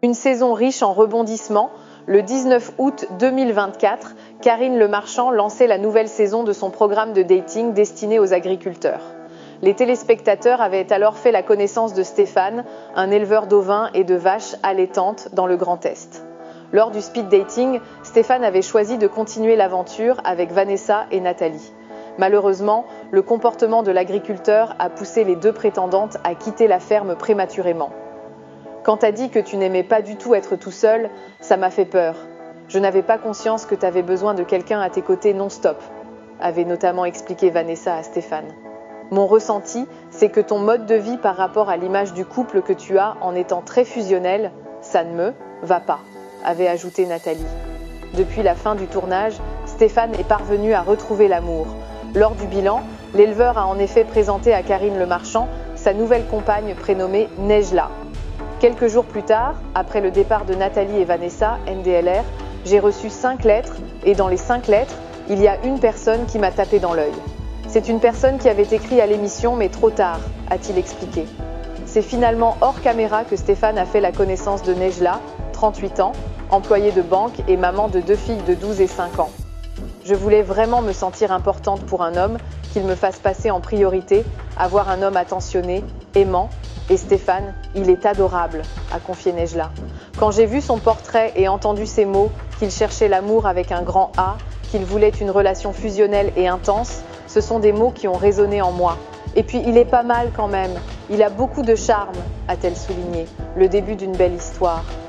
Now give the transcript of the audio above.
Une saison riche en rebondissements. Le 19 août 2024, Karine Le Marchand lançait la nouvelle saison de son programme de dating destiné aux agriculteurs. Les téléspectateurs avaient alors fait la connaissance de Stéphane, un éleveur d'ovins et de vaches allaitantes dans le Grand Est. Lors du speed dating, Stéphane avait choisi de continuer l'aventure avec Vanessa et Nathalie. Malheureusement, le comportement de l'agriculteur a poussé les deux prétendantes à quitter la ferme prématurément. Quand t'as dit que tu n'aimais pas du tout être tout seul, ça m'a fait peur. Je n'avais pas conscience que t'avais besoin de quelqu'un à tes côtés non-stop, avait notamment expliqué Vanessa à Stéphane. Mon ressenti, c'est que ton mode de vie par rapport à l'image du couple que tu as en étant très fusionnel, ça ne me va pas, avait ajouté Nathalie. Depuis la fin du tournage, Stéphane est parvenu à retrouver l'amour. Lors du bilan, l'éleveur a en effet présenté à Karine Le Marchand sa nouvelle compagne prénommée Nejla. Quelques jours plus tard, après le départ de Nathalie et Vanessa, NDLR, j'ai reçu 5 lettres et dans les 5 lettres, il y a une personne qui m'a tapé dans l'œil. C'est une personne qui avait écrit à l'émission mais trop tard, a-t-il expliqué. C'est finalement hors caméra que Stéphane a fait la connaissance de Nejla, 38 ans, employée de banque et maman de 2 filles de 12 et 5 ans. Je voulais vraiment me sentir importante pour un homme, qu'il me fasse passer en priorité, avoir un homme attentionné, aimant. Et Stéphane, il est adorable, a confié Nejla. Quand j'ai vu son portrait et entendu ces mots, qu'il cherchait l'amour avec un grand A, qu'il voulait une relation fusionnelle et intense, ce sont des mots qui ont résonné en moi. Et puis il est pas mal quand même, il a beaucoup de charme, a-t-elle souligné, le début d'une belle histoire.